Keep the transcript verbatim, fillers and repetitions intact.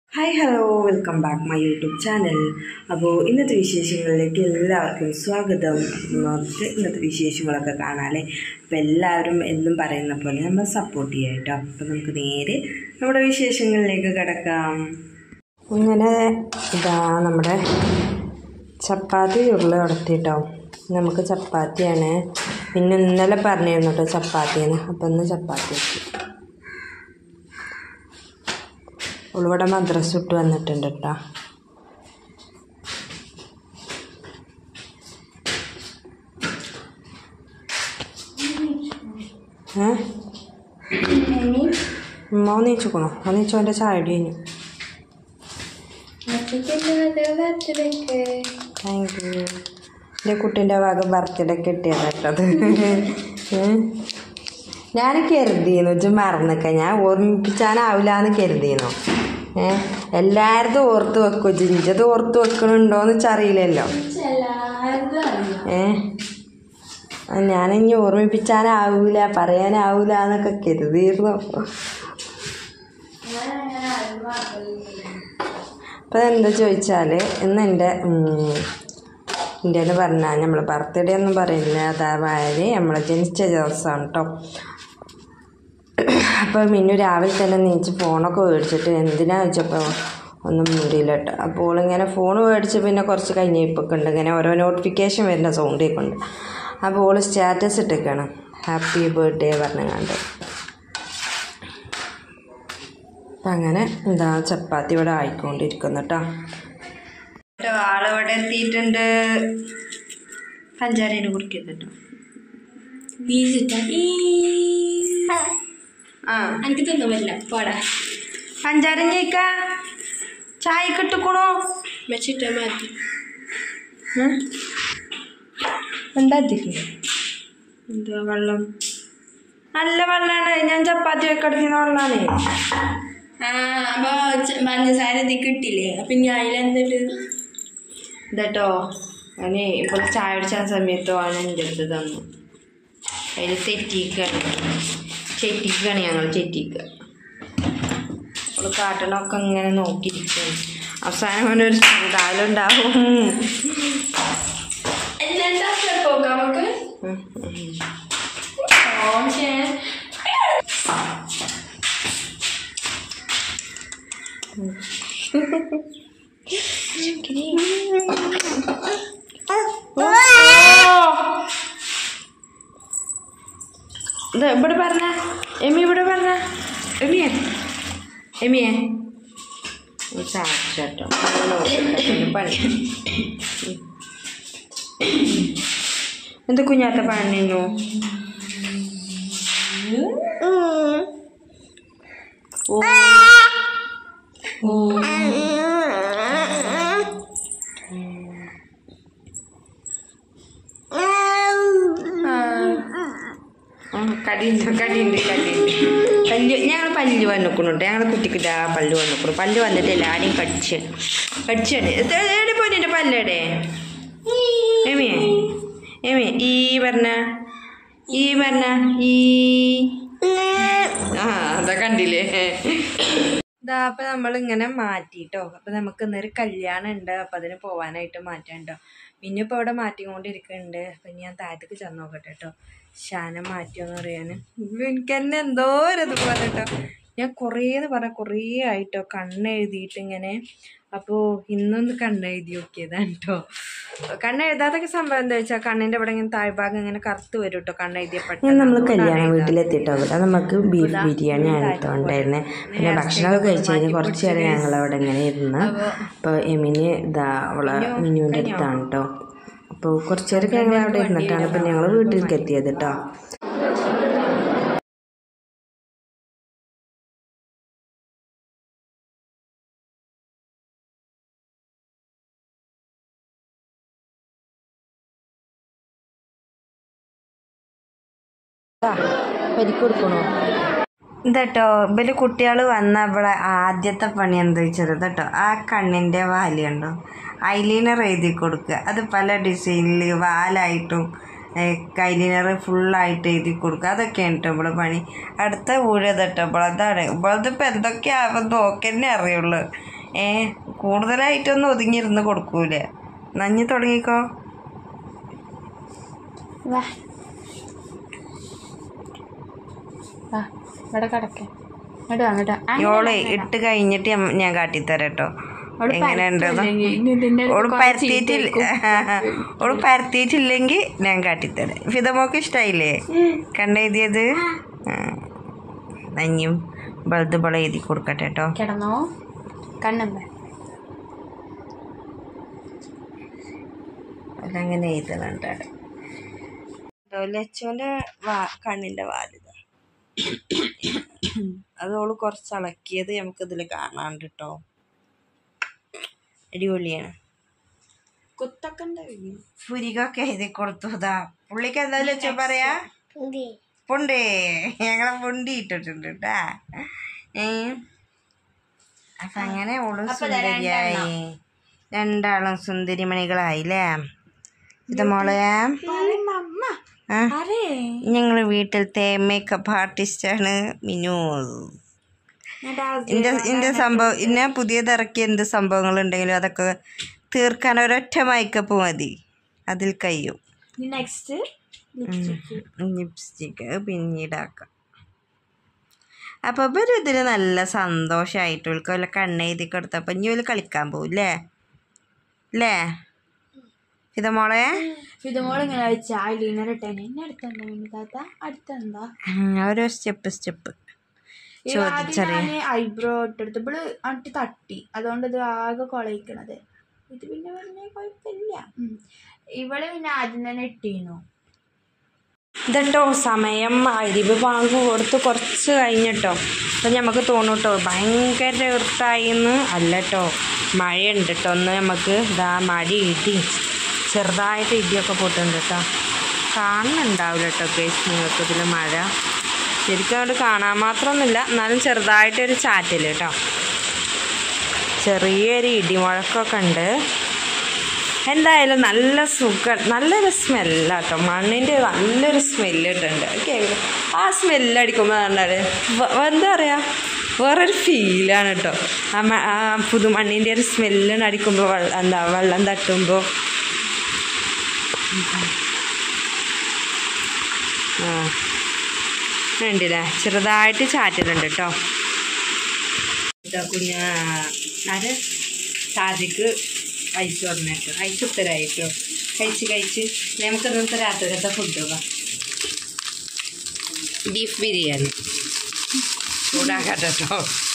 Hi hello welcome back my YouTube channel. അപ്പോൾ ഇന്നത്തെ വിശേഷങ്ങളിലേക്ക് എല്ലാവർക്കും സ്വാഗതം. നമുക്ക് ഇന്നത്തെ വിശേഷങ്ങളൊക്കെ കാണാമല്ലേ. അപ്പോൾ എല്ലാവരും എന്നും പറയുന്ന പോലെ നമ്മൾ സപ്പോർട്ട് ചെയ്യാം കേട്ടോ. അപ്പോൾ നമുക്ക് നേരെ നമ്മുടെ വിശേഷങ്ങളിലേക്ക് കിടക്കാം. ഇങ്ങനെ ഇതാ നമ്മുടെ ചപ്പാത്തി ഉരുള നടത്തിയിട്ടോ. നമുക്ക് ചപ്പാത്തിയാണ്, പിന്നെ ഇന്നലെ പറഞ്ഞിരുന്നു കേട്ടോ ചപ്പാത്തിയാണ്. അപ്പോൾ ഇന്ന് ചപ്പാത്തി വെച്ചു. ഉൾവടെ മദ്രസ ഇട്ട് വന്നിട്ടുണ്ട് കേട്ടോ. ഏ ഉമ്മ നീച്ചോക്കണോ? നീച്ചോൻ്റെ ചായ കഴിഞ്ഞു. Thank you. എൻ്റെ കുട്ടീൻ്റെ ഭാഗം ബർത്ത്ഡേ കിട്ടിയത് കേട്ടത്. ഞാൻ കരുതിയെന്നു വെച്ചാൽ മറന്നൊക്കെ, ഞാൻ ഓർമ്മിപ്പിച്ചാനാവില്ല എന്ന് കരുതിയെന്നു. ഏഹ് എല്ലാവരതും ഓർത്ത് വെക്കും. ജിഞ്ചത് ഓർത്ത് വെക്കണുണ്ടോയെന്ന് വെച്ചറിയില്ലല്ലോ. ഏഹ് ഞാനിനി ഓർമ്മിപ്പിച്ചാനാവില്ല, പറയാനാവില്ല എന്നൊക്കെ കരുതിയിരുന്നു. അപ്പം എന്താ ചോദിച്ചാൽ ഇന്ന് എൻ്റെ എൻ്റെ എന്ന് പറഞ്ഞാൽ നമ്മൾ ബർത്ത്ഡേ ഒന്നും പറയില്ല, അതായത് നമ്മളെ ജനിച്ച ദിവസമാണ് കേട്ടോ. അപ്പോൾ മിന്നു രാവിലെ തന്നെ നീച്ച് ഫോണൊക്കെ മേടിച്ചിട്ട് എന്തിനാ വെച്ചപ്പോൾ ഒന്നും മുടിയില്ല കേട്ടോ. അപ്പോൾ ഇങ്ങനെ ഫോൺ മേടിച്ച് പിന്നെ കുറച്ച് കഴിഞ്ഞപ്പോൾ ഉണ്ട് ഇങ്ങനെ ഓരോ നോട്ടിഫിക്കേഷൻ വരുന്ന സൗണ്ട് കേൾക്കുന്നുണ്ട്. അപ്പോൾ ഓൾ സ്റ്റാറ്റസ് ഇട്ടേക്കാണ് ഹാപ്പി ബർത്ത്ഡേ പറഞ്ഞങ്ങാണ്ട്. അപ്പം അങ്ങനെ എന്താ ചപ്പാത്തി ഇവിടെ ആയിക്കൊണ്ടിരിക്കുന്നു കേട്ടോ. ആളിവിടെ എത്തിയിട്ടുണ്ട്. പഞ്ചാരയിൽ കുറിക്കുന്നുണ്ടോ? ആ എനിക്ക് തിന്നുമില്ല പോടാ. പഞ്ചാരം ജയിക്ക ചായ കിട്ടുക്കണോ വെച്ചിട്ട് മാറ്റി എന്താ എന്താ വെള്ളം? നല്ല വെള്ളമാണ്. ഞാൻ ചപ്പാത്തി വെക്കടിക്കുന്ന വെള്ളമാണ്. ആ അപ്പൊ പഞ്ചസാര ഇത് കിട്ടില്ലേ? അപ്പൊ ഞാൻ അതിലെന്തിട്ട് ഇതട്ടോ അവന് ഇപ്പോൾ ചായ അടിച്ച സമയത്തോ ആണ് എൻ്റെ അടുത്ത് തന്നു. അതിൽ തെറ്റിക്കാണ് ചെറ്റിക്കാണ് ഞങ്ങൾ ചെറ്റിക്കുക. അവൾ കാട്ടണമൊക്കെ ഇങ്ങനെ നോക്കിയിരിക്കും. അവസാനം അവൻ്റെ ഒരു ചൂടാലുണ്ടാവും. നമുക്ക് ഇവിടെ പറഞ്ഞ എമി ഇവിടെ പറഞ്ഞ എമിയെ എമിയെ ചാച്ചോ പണി എന്ത് കുഞ്ഞാത്ത പണിന്നു. ഓ ഓ കടിയുണ്ട് കടിയുണ്ട് കടിയുണ്ട് പല്ല്. ഞങ്ങൾ പല്ല് വന്നിക്കുന്നുണ്ട്. ഞങ്ങൾ കുട്ടിക്കിട്ട് ആ പല്ല് വന്നിക്കുന്നു. പല്ല് വന്നിട്ട് എല്ലാവരെയും കടിച്ച് കടിച്ചാണ്. എവിടെ പോയി എൻ്റെ പല്ലേടെ ഏമിയെ ഏമിയെ ഈ പറഞ്ഞ ഈ പറഞ്ഞ ഈ ആ അതാ കണ്ടില്ലേ. ഇതാ അപ്പം നമ്മളിങ്ങനെ മാറ്റിട്ടോ. അപ്പം നമുക്ക് ഇന്നൊരു കല്യാണം ഉണ്ട്. അപ്പം അതിന് പോകാനായിട്ട് മാറ്റാണ്ടോ. പിന്നെ ഇപ്പോൾ ഇവിടെ മാറ്റിക്കൊണ്ടിരിക്കുന്നുണ്ട്. അപ്പം ഞാൻ താഴത്തേക്ക് ചെന്ന് നോക്കട്ടെ കേട്ടോ. ശാനം മാറ്റിയോന്ന് അറിയാൻ എനിക്ക് തന്നെ എന്തോ ഒരതുപോലെ കേട്ടോ. ഞാൻ കുറേന്ന് പറഞ്ഞാൽ കുറേ ആയിട്ടോ കണ്ണെഴുതിയിട്ട് ഇങ്ങനെ. അപ്പോൾ ഇന്നൊന്ന് കണ്ണെഴുതി നോക്കിയതാണ് കേട്ടോ. കണ്ണെഴുതാതൊക്കെ സംഭവം എന്താ വെച്ചാൽ കണ്ണിൻ്റെ ഇവിടെ ഇങ്ങനെ താഴ്ഭാഗം ഇങ്ങനെ കറുത്ത് വരും കേട്ടോ കണ്ണെഴുതിയപ്പോൾ. നമ്മൾ കല്യാണ വീട്ടിലെത്തിയിട്ടോ. ഇവിടെ നമുക്ക് ബീഫ് ബിരിയാണി ആയിട്ടുണ്ടായിരുന്നേ. പിന്നെ ഭക്ഷണമൊക്കെ കഴിച്ച് കഴിഞ്ഞ് കുറച്ച് നേരം ഞങ്ങളവിടെ ഇങ്ങനെ ഇരുന്ന്. അപ്പോൾ എമിന് ഇതാ അവളെ മിനുവിൻ്റെ അടുത്താണ് കേട്ടോ. അപ്പോൾ കുറച്ച് നേരമൊക്കെ ഞങ്ങൾ അവിടെ ഇരുന്നിട്ടാണ് ഇപ്പം ഞങ്ങൾ വീട്ടിലേക്ക് എത്തിയത് കേട്ടോ. പരിക്കൊടുക്കണോ ഇതട്ടോ. ഇവര് കുട്ടികൾ വന്ന ഇവിടെ ആദ്യത്തെ പണി എന്താ വെച്ചത് കേട്ടോ, ആ കണ്ണിൻ്റെ വാല് കണ്ടോ ഐലൈനർ എഴുതി കൊടുക്കുക. അത് പല ഡിസൈനിൽ വാലായിട്ടും ഐലൈനർ ഫുള്ളായിട്ട് എഴുതി കൊടുക്കുക. അതൊക്കെയാണ് കേട്ടോ ഇവിടെ പണി. അടുത്ത ഊഴ തട്ടോ ഇപ്പോൾ അതാണ്. ഇപ്പോഴത്തെ ഇപ്പം എന്തൊക്കെയാവും നോക്കന്നെ അറിയുള്ളൂ. ഏ കൂടുതലായിട്ടൊന്നും ഒതുങ്ങിയിരുന്ന് കൊടുക്കൂലേ. നഞ്ഞി തുടങ്ങിക്കോ. വാ വാ ഇവിടെ കിടക്കേ. ഇങ്ങോട്ട് വാ ഇങ്ങോട്ട് വാ. ഓളെ ഇട്ട് കഴിഞ്ഞിട്ട് ഞാൻ കാട്ടിത്തരാം കേട്ടോ എങ്ങനെ ഉണ്ടെന്ന്. ഓള് പരത്തിയിട്ടില്ല ഓള് പരത്തിയിട്ടില്ലെങ്കിൽ ഞാൻ കാട്ടിത്തരാം. ഫിദമോക്ക് ഇഷ്ടായില്ലേ കണ്ടെഴുതിയത്? നഞ്ഞും ബൾദ് ബള എഴുതി കൊടുക്കട്ടെ കേട്ടോ. കിടന്നോ കണ്ണമ്പ അതങ്ങനെ എഴുതണുണ്ട്. ലച്ചോന്റെ വാ കണ്ണിന്റെ വാലിത അതോള് കുറച്ച് ഇളക്കിയത് നമുക്കിതിൽ കാണാണ്ട് കേട്ടോ. അടിപൊളിയാണ്. കുത്തൊക്കെ പുരികൊക്കെ എഴുതി കൊടുത്തതാ പുള്ളിക്ക്. എന്താ ലച്ചോ പറയാ? പുണ്ടേ. ഞങ്ങളെ പുണ്ടി ഇട്ടിട്ടുണ്ട് കേട്ടാ. അപ്പൊ അങ്ങനെ ഓള് സുന്ദരിയായി. രണ്ടാളും സുന്ദരിമണികളായില്ലേ. ഇത് മോളെ ഞങ്ങള് വീട്ടിലത്തെ മേക്കപ്പ് ആർട്ടിസ്റ്റാണ് മിനു. ഇന്റെ ഇന്റെ സംഭവം ഇന്നെ പുതിയതിറക്കിയ എന്ത് സംഭവങ്ങൾ ഉണ്ടെങ്കിലും അതൊക്കെ തീർക്കാൻ ഒരൊറ്റ മേക്കപ്പ് മതി, അതിൽ കഴിയും. നെക്സ്റ്റ് ലിപ്സ്റ്റിക്ക് പിന്നീടാക്കാം. അപ്പോൾ ഇവർ ഇതിന് നല്ല സന്തോഷമായിട്ട് ഓൾക്ക് വല്ല കണ്ണെഴുതി കൊടുത്തപ്പോൾ ഇനി ഓല് കളിക്കാൻ പോവില്ലേ അല്ലേ ഫിദമോളെ? ഫിദമോൾ ഇങ്ങനെ വെച്ചാൽ ഐലൈനർ ഇട്ടേനെ. എന്നെ അടുത്തെന്താ താത്ത? അടുത്തെന്താ ഓരോ സ്റ്റെപ്പ് സ്റ്റെപ്പ് ചോദിച്ചറിയ. ഐബ്രോ ഇട്ടെടുത്ത് ഇവള് അട്ടി തട്ടി, അതുകൊണ്ട് ഇത് ആകെ കൊളയിക്കണത്. ഇത് പിന്നെ പറഞ്ഞ കുഴപ്പമില്ല. ഇവള് പിന്നെ ആദ്യം തന്നെ ഇട്ടീനു. ഇതട്ടോ സമയം അരിവ് പാങ്ക് കൊടുത്ത് കുറച്ച് കഴിഞ്ഞിട്ടോ. അപ്പം നമുക്ക് തോന്നും കേട്ടോ ഭയങ്കര ഇർട്ടായിന്ന്. അല്ല കേട്ടോ, മഴയുണ്ട് കേട്ടോ. ഒന്ന് നമുക്ക് ഇതാ മഴ ഇടി ചെറുതായിട്ട് ഇടിയൊക്കെ പോയിട്ടുണ്ട് കേട്ടോ. കാണുന്നുണ്ടാവില്ല കേട്ടോ കേസ് നിങ്ങൾക്ക് ഇതിൽ മഴ ശരിക്കും അങ്ങോട്ട് കാണാൻ മാത്രമൊന്നുമില്ല, എന്നാലും ചെറുതായിട്ടൊരു ചാറ്റൽ കേട്ടോ. ചെറിയൊരു ഇടിമുഴക്കമൊക്കെ ഉണ്ട്. എന്തായാലും നല്ല സുഖം, നല്ലൊരു സ്മെല്ലാട്ടോ. മണ്ണിൻ്റെ നല്ലൊരു സ്മെല്ല് ഇട്ടുണ്ട്. കേൾക്കും ആ സ്മെല്ലടിക്കുമ്പോൾ കണ്ടാൽ എന്താ പറയുക, വേറൊരു ഫീലാണ് കേട്ടോ. ആ ആ പുതുമണ്ണിൻ്റെ ഒരു സ്മെല്ലിന് അടിക്കുമ്പോൾ വെള്ളം എന്താ വെള്ളം തട്ടുമ്പോൾ ആ ഉണ്ടല്ലേ, ചെറുതായിട്ട് ചാറ്റലുണ്ട് കേട്ടോ. കുഞ്ഞ ആര് സാധിക്ക് കഴിച്ചു പറഞ്ഞേട്ടോ, കഴിച്ചു ഉത്തരായിട്ടോ. കഴിച്ച് കഴിച്ച് നമുക്ക് ഇന്നത്തെ രാത്രിയിലത്തെ ഫുഡ് ബീഫ് ബിരിയാണി ചൂടാക്കട്ടോ.